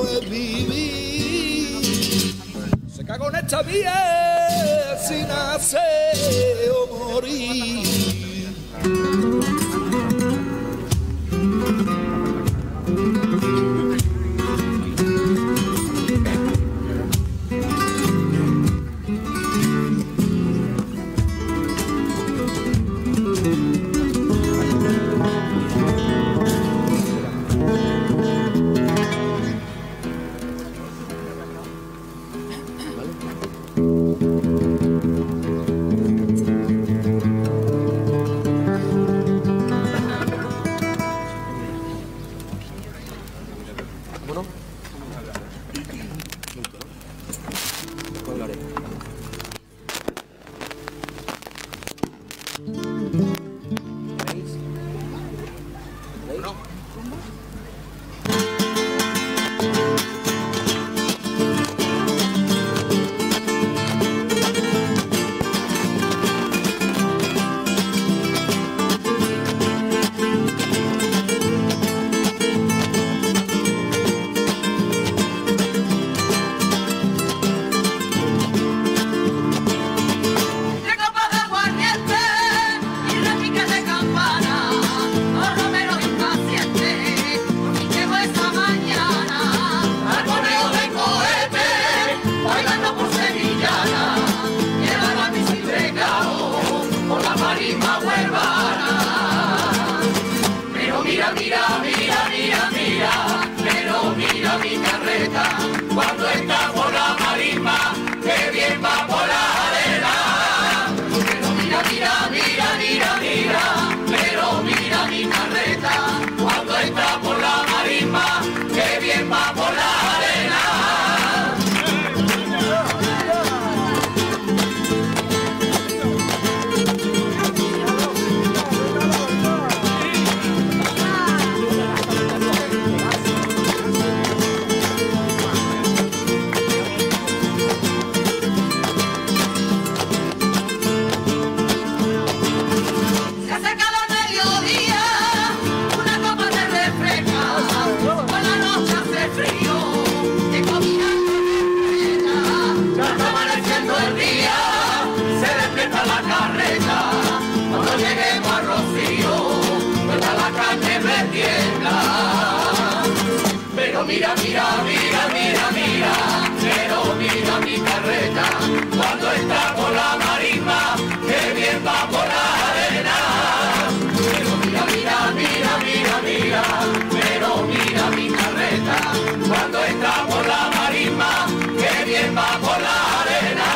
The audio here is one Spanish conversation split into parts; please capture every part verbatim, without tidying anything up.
es vivir. Se cagó en esta vida sin nacer o morir. Cuando está por la marisma, que bien va por la arena. Pero mira, mira, mira, mira, mira, pero mira mi carreta. Cuando está por la marisma, que bien va por la arena. Mira, mira, mira, mira, mira, pero mira mi carreta, cuando está por la marisma, que bien va por la arena. Pero mira, mira, mira, mira, mira, pero mira mi carreta, cuando está por la marisma, que bien va por la arena.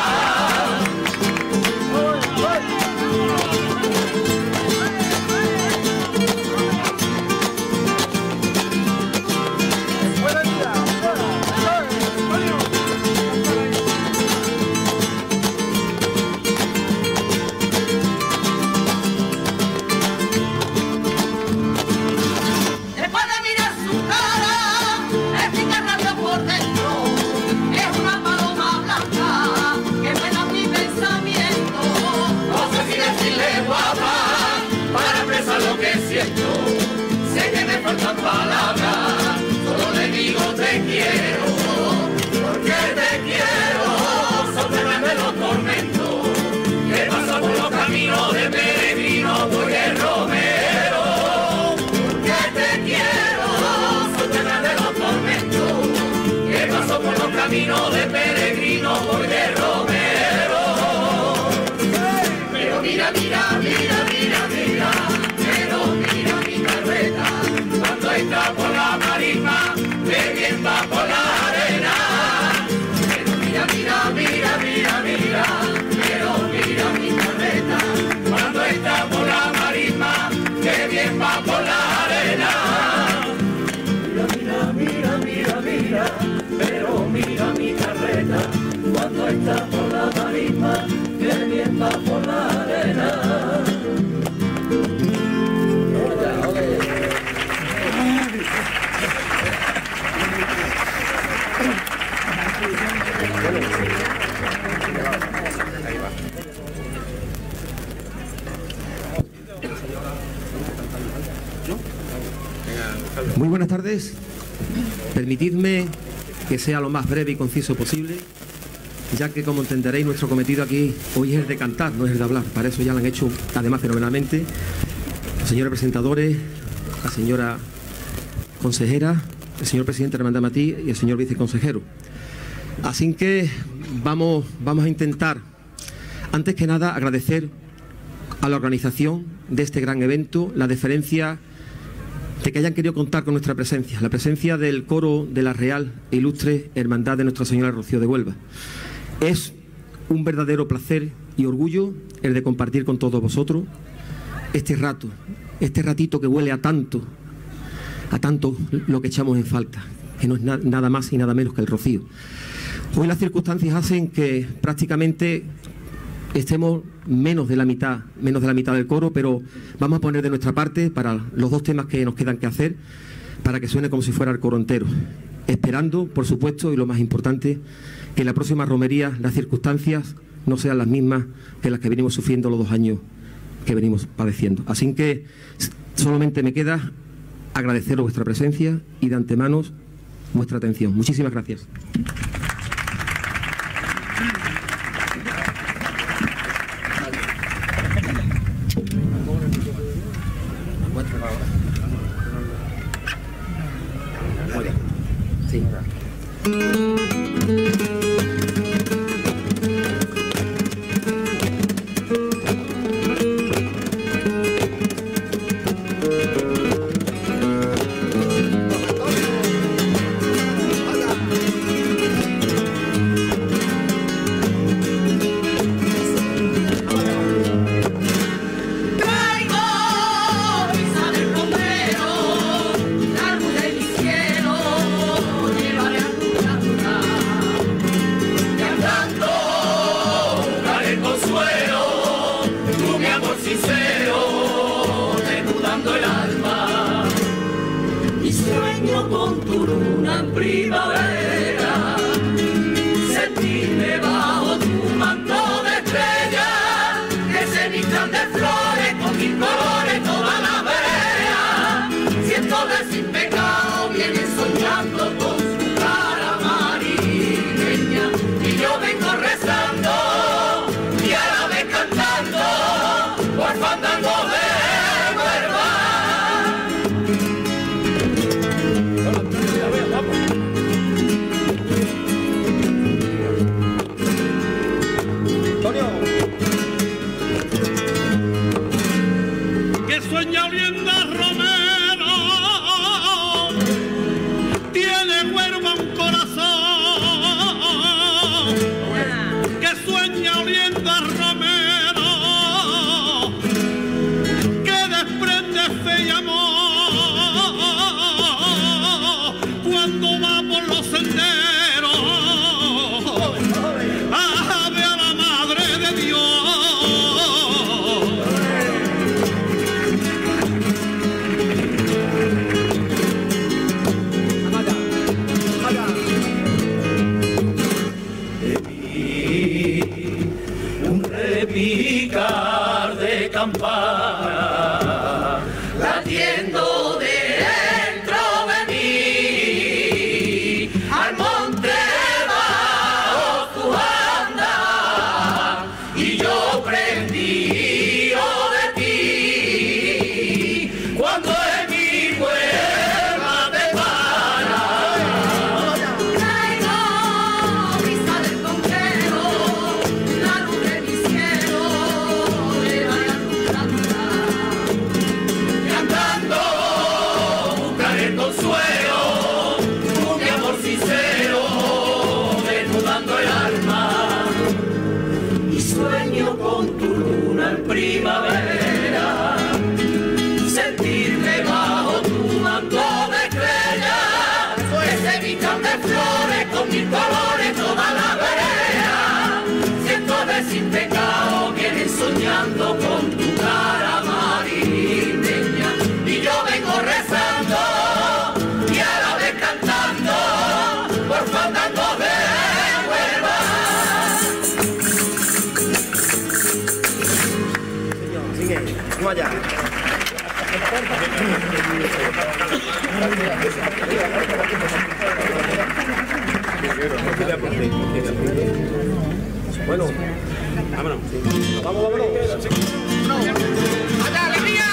Sé que me faltan palabras, solo le digo te quiero, porque te quiero, sostérame los tormentos, que paso por los caminos de peregrino, voy el romero, porque te quiero, sostérame los tormentos, que paso por los caminos de peregrino, voy el romero. Pero mira, mira, mira, mira, mira, pero mira mi carreta, cuando está por la marisma, que bien va por la arena. Pero mira, mira, mira, mira, mira, pero mira mi carreta, cuando está por la marisma, que bien va por la arena. Mira, mira, mira, mira, mira, pero mira mi carreta, cuando está por la marisma, que bien va por la arena. Muy buenas tardes. Permitidme que sea lo más breve y conciso posible, ya que, como entenderéis, nuestro cometido aquí hoy es el de cantar, no es el de hablar. Para eso ya lo han hecho, además, fenomenalmente los señores presentadores, la señora consejera, el señor presidente de la Hermandad Matí y el señor viceconsejero. Así que vamos, vamos a intentar, antes que nada, agradecer a la organización de este gran evento la deferencia de que hayan querido contar con nuestra presencia, la presencia del coro de la Real e Ilustre Hermandad de Nuestra Señora Rocío de Huelva. Es un verdadero placer y orgullo el de compartir con todos vosotros este rato, este ratito que huele a tanto, a tanto lo que echamos en falta, que no es na nada más y nada menos que el rocío. Hoy las circunstancias hacen que prácticamente estemos menos de la mitad, menos de la mitad del coro, pero vamos a poner de nuestra parte para los dos temas que nos quedan que hacer, para que suene como si fuera el coro entero. Esperando, por supuesto, y lo más importante, que en la próxima romería las circunstancias no sean las mismas que las que venimos sufriendo los dos años que venimos padeciendo. Así que solamente me queda agradeceros vuestra presencia y de antemano vuestra atención. Muchísimas gracias. Muy bien. Sí. Con tu cara marineña y yo vengo rezando y a la vez cantando por fandango de Huelva. Señor, sigue, no allá. Bueno, vámonos. Vamos, vámonos. ¡Allá, alegría!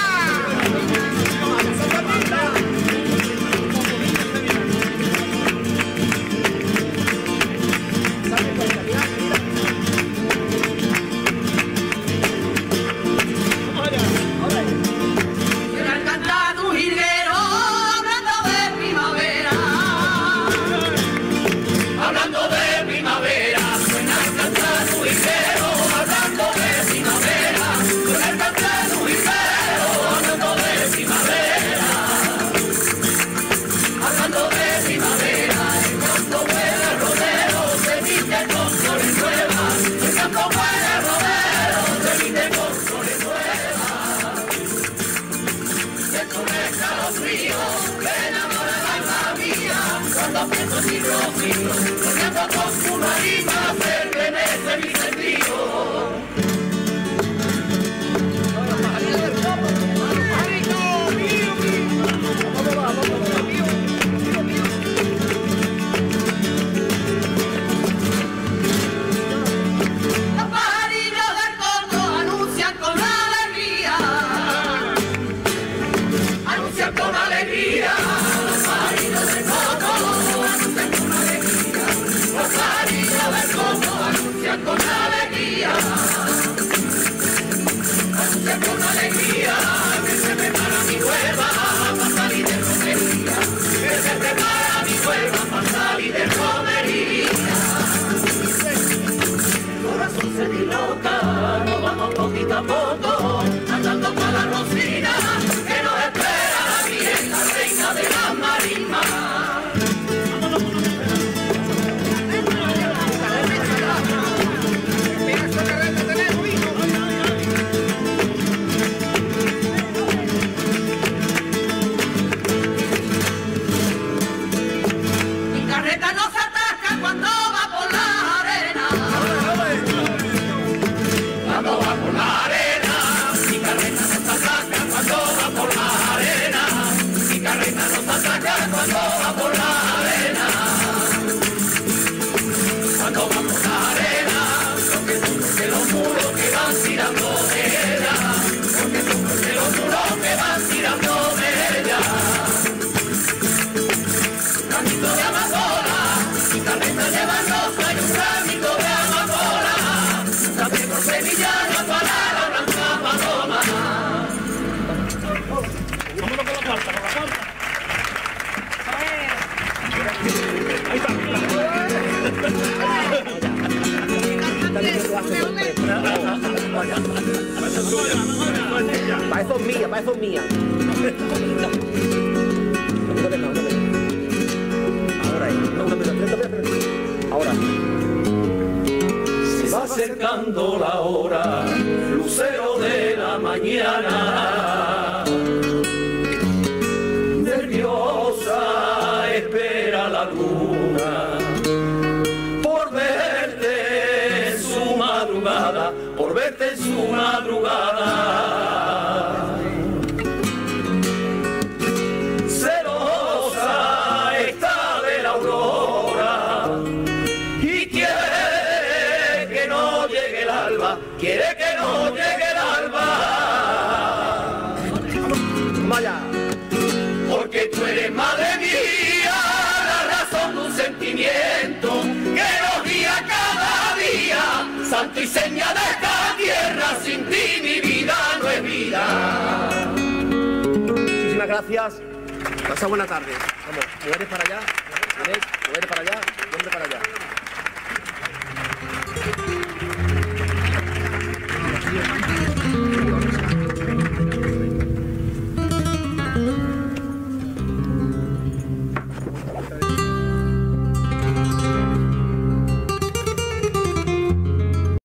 Para eso es mía, para eso es mía. Ahora ahí. Ahora. Se va acercando la hora, lucero de la mañana. Nerviosa espera la luna por verte en su madrugada, por verte en su madrugada. Celosa está de la aurora y quiere que no llegue el alba, quiere que no llegue el alba. Vaya. Porque tú eres madre mía, la razón de un sentimiento que nos guía cada día, santo y seña de esta tierra, sin ti mi vida no es vida. Muchísimas gracias. Pasa buena tarde. Vamos, mujeres para allá, mujeres para allá, hombres para allá.